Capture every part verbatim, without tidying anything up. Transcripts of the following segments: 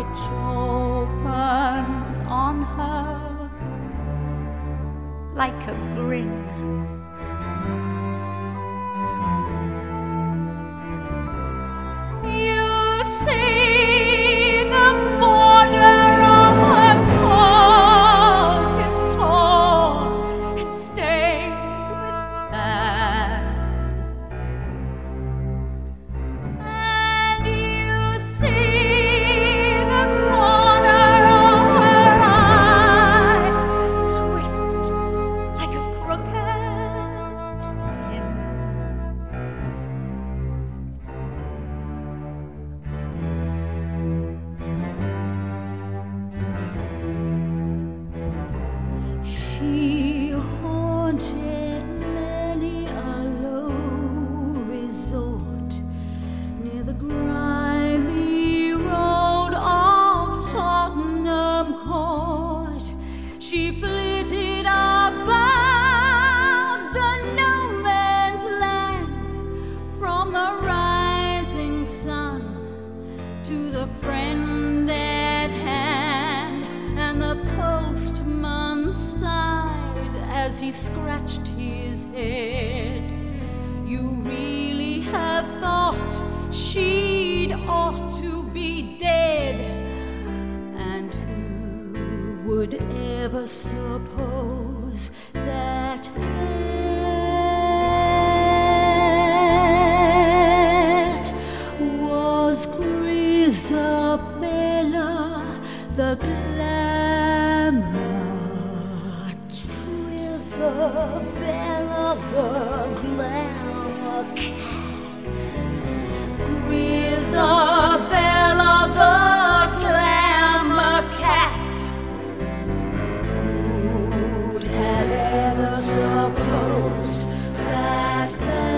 which opens on her like a grin. You see the border of her coat is torn and stained with sand. And you see the corner of her eye twist like a crooked pin. She haunted many a low resort near the grimy road of Tottenham Court. She flitted about the no man's land, from the rising sun to the friend at hand, and the postman sighed as he scratched his head. You really have thought she'd ought to be dead, and who would ever suppose that that was Grizabella the Glamour Cat. Grizabella the Glamour Cat. Grizabella the Glamour Cat. Who'd have ever supposed that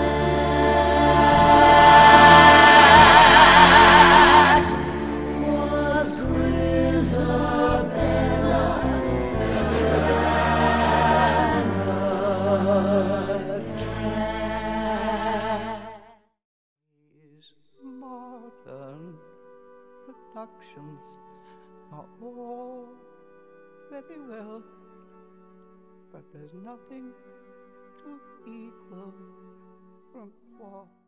that was Grizabella the Glamour Cat. These modern productions are all very well, but there's nothing to equal from what